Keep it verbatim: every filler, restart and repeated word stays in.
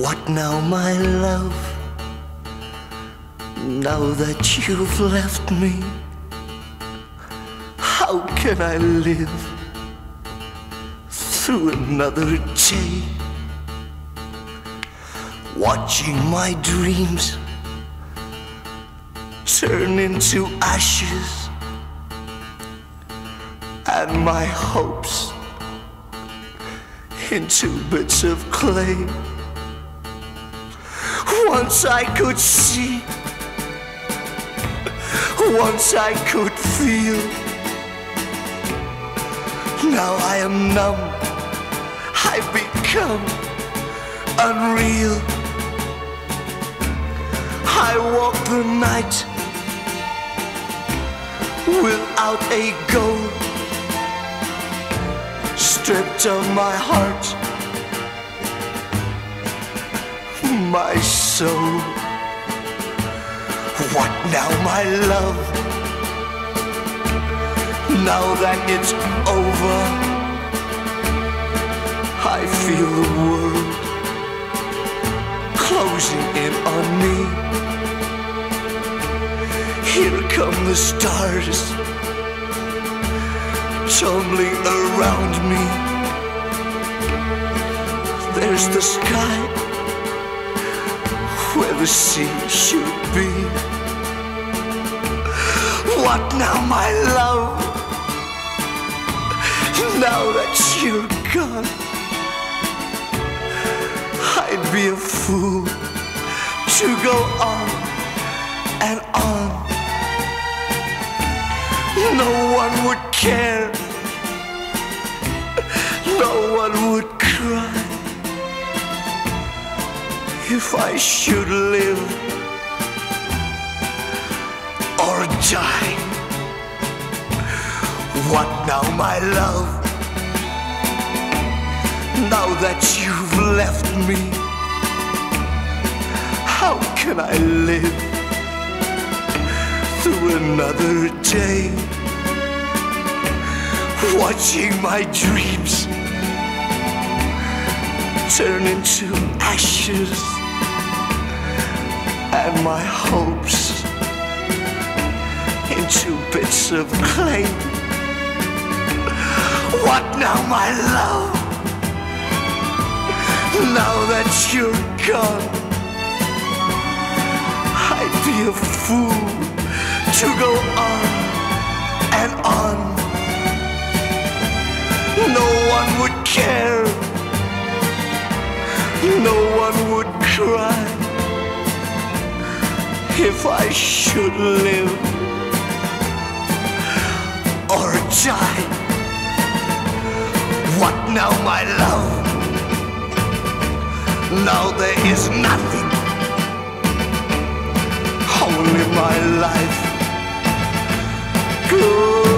What now, my love? Now that you've left me, how can I live through another day? Watching my dreams turn into ashes and my hopes into bits of clay. Once I could see, once I could feel, now I am numb, I've become unreal. I walk the night without a goal, stripped of my heart, my soul. What now, my love? Now that it's over, I feel the world closing in on me. Here come the stars tumbling around me. There's the sky where the sea should be. What now, my love? Now that you're gone, I'd be a fool to go on and on. No one would care, no one would cry if I should live or die. What now, my love? Now that you've left me, how can I live through another day? Watching my dreams turn into ashes and my hopes into bits of clay. What now, my love? Now that you're gone, I'd be a fool to go on and on. No one would care, no one would cry if I should live or die. What now, my love? Now there is nothing, only my life. Good.